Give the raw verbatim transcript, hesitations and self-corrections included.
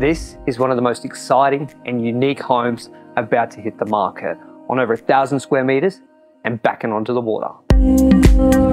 This is one of the most exciting and unique homes about to hit the market, on over a thousand square meters and backing onto the water.